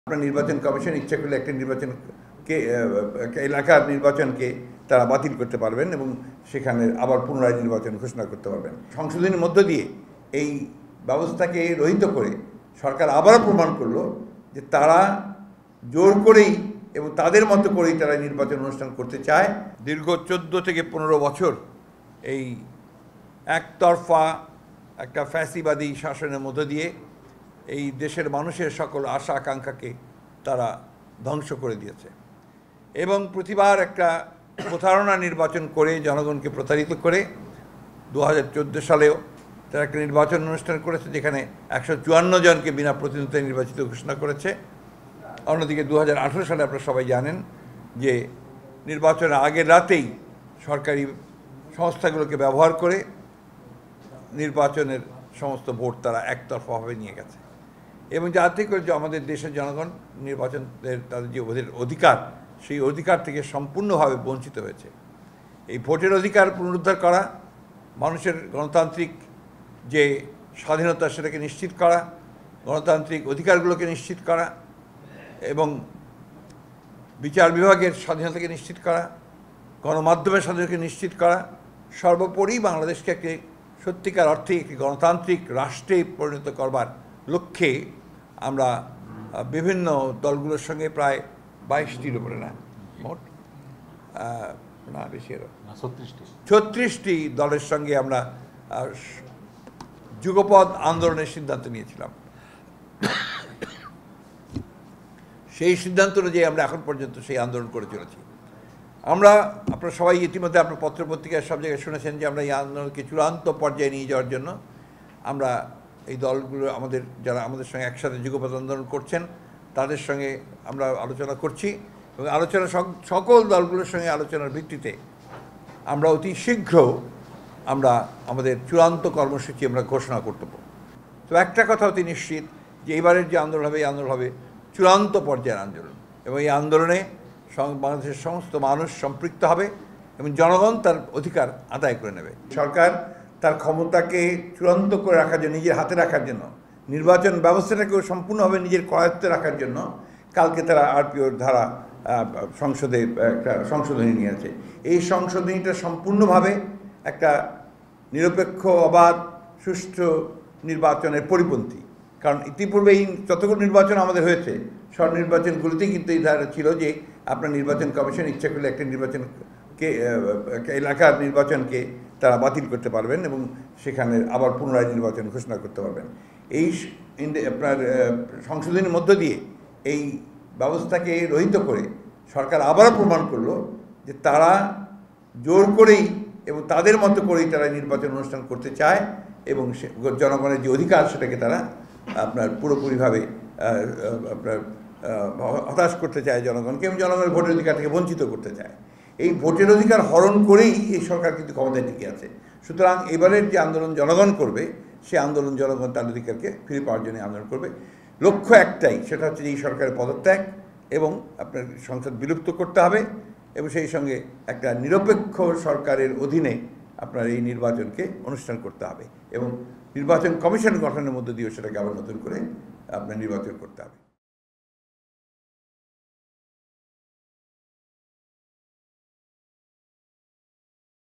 আপনার নির্বাচন কমিশন ইচ্ছা করলে একটা নির্বাচনকে এলাকার নির্বাচনকে তারা বাতিল করতে পারবেন এবং সেখানে আবার পুনরায় নির্বাচন ঘোষণা করতে পারবেন। সংশোধনের মধ্য দিয়ে এই ব্যবস্থাকে রহিত করে সরকার আবারও প্রমাণ করলো যে তারা জোর করেই এবং তাদের মতো করেই তারা নির্বাচন অনুষ্ঠান করতে চায়। দীর্ঘ 14 থেকে 15 বছর এই একতরফা একটা ফ্যাসিবাদী শাসনের মধ্য দিয়ে এই দেশের মানুষের সকল আশা আকাঙ্ক্ষাকে তারা ধ্বংস করে দিয়েছে এবং প্রতিবার একটা প্রতারণা নির্বাচন করে জনগণকে প্রতারিত করে 2014 সালেও তারা একটা নির্বাচন অনুষ্ঠান করেছে যেখানে 154 জনকে বিনা প্রতিদ্বন্দ্বিতায় নির্বাচিত ঘোষণা করেছে। অন্যদিকে 2018 সালে আপনারা সবাই জানেন যে নির্বাচনের আগের রাতেই সরকারি সংস্থাগুলোকে ব্যবহার করে নির্বাচনের সমস্ত ভোট তারা একতরফাভাবে নিয়ে গেছে এবং যাতে করে যে আমাদের দেশের জনগণ নির্বাচনের তাদের যে অধিকার সেই অধিকার থেকে সম্পূর্ণভাবে বঞ্চিত হয়েছে। এই ভোটের অধিকার পুনরুদ্ধার করা, মানুষের গণতান্ত্রিক যে স্বাধীনতা সেটাকে নিশ্চিত করা, গণতান্ত্রিক অধিকারগুলোকে নিশ্চিত করা এবং বিচার বিভাগের স্বাধীনতাকে নিশ্চিত করা, গণমাধ্যমের স্বাধীনতাকে নিশ্চিত করা, সর্বোপরি বাংলাদেশকে একটি সত্যিকার অর্থে একটি গণতান্ত্রিক রাষ্ট্রে পরিণত করবার লক্ষ্যে আমরা বিভিন্ন দলগুলোর সঙ্গে প্রায় 22টির উপরে না মোট না বেশি 36টি দলের সঙ্গে আমরা যুগপৎ আন্দোলনের সিদ্ধান্ত নিয়েছিলাম। সেই সিদ্ধান্ত অনুযায়ী আমরা এখন পর্যন্ত সেই আন্দোলন করে চলেছি। আমরা আপনারা সবাই ইতিমধ্যে আপনার পত্রপত্রিকায় সব জায়গায় শুনেছেন যে আমরা এই আন্দোলনকে চূড়ান্ত পর্যায়ে নিয়ে যাওয়ার জন্য আমরা এই দলগুলো যারা আমাদের সঙ্গে একসাথে যুগপৎ আন্দোলন করছেন তাদের সঙ্গে আমরা আলোচনা করছি এবং আলোচনা সকল দলগুলোর সঙ্গে আলোচনার ভিত্তিতে আমরা অতি শীঘ্র আমরা আমাদের চূড়ান্ত কর্মসূচি আমরা ঘোষণা করতে পারব। তো একটা কথা অতি নিশ্চিত যে এবারের যে আন্দোলন হবে এই আন্দোলন হবে চূড়ান্ত পর্যায়ের আন্দোলন এবং এই আন্দোলনে বাংলাদেশের সমস্ত মানুষ সম্পৃক্ত হবে এবং জনগণ তার অধিকার আদায় করে নেবে। সরকার তার ক্ষমতাকে চূড়ান্ত করে রাখার জন্য, নিজের হাতে রাখার জন্য, নির্বাচন ব্যবস্থাটাকেও সম্পূর্ণভাবে নিজের করায়ত্তে রাখার জন্য কালকে তারা আরপিওর ধারা সংসদে একটা সংশোধনী নিয়েছে। এই সংশোধনীটা সম্পূর্ণভাবে একটা নিরপেক্ষ, অবাধ, সুষ্ঠু নির্বাচনের পরিপন্থী। কারণ ইতিপূর্বে এই যতগুলো নির্বাচন আমাদের হয়েছে সব নির্বাচনগুলিতেই কিন্তু এই ধারা ছিল যে আপনার নির্বাচন কমিশন ইচ্ছা করলে একটা নির্বাচনকে এলাকার নির্বাচনকে তারা বাতিল করতে পারবেন এবং সেখানে আবার পুনরায় নির্বাচন ঘোষণা করতে পারবেন। এই আপনার সংশোধনের মধ্য দিয়ে এই ব্যবস্থাকে রহিত করে সরকার আবারও প্রমাণ করলো যে তারা জোর করেই এবং তাদের মতো করেই তারা নির্বাচন অনুষ্ঠান করতে চায় এবং জনগণের যে অধিকার সেটাকে তারা আপনার পুরোপুরিভাবে আপনার হতাশ করতে চায় জনগণকে এবং জনগণের ভোটের অধিকার থেকে বঞ্চিত করতে চায়। এই ভোটের অধিকার হরণ করেই এই সরকার কিন্তু ক্ষমতায় টিকে আছে। সুতরাং এবারের যে আন্দোলন জনগণ করবে সে আন্দোলন জনগণ তার অধিকারকে ফিরে পাওয়ার জন্য আন্দোলন করবে। লক্ষ্য একটাই, সেটা হচ্ছে যে এই সরকারের পদত্যাগ এবং আপনার সংসদ বিলুপ্ত করতে হবে এবং সেই সঙ্গে একটা নিরপেক্ষ সরকারের অধীনে আপনার এই নির্বাচনকে অনুষ্ঠান করতে হবে এবং নির্বাচন কমিশন গঠনের মধ্য দিয়েও সেটাকে আবার নতুন করে আপনার নির্বাচন করতে হবে।